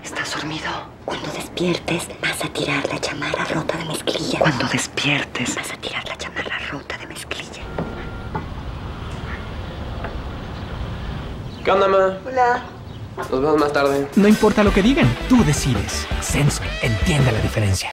¿Estás dormido? Cuando despiertes, vas a tirar la chamarra rota de mezclilla. Cuando despiertes, vas a tirar la chamarra rota de mezclilla. ¿Qué onda, ma? Hola. Nos vemos más tarde. No importa lo que digan, tú decides. Sensor, entiende la diferencia.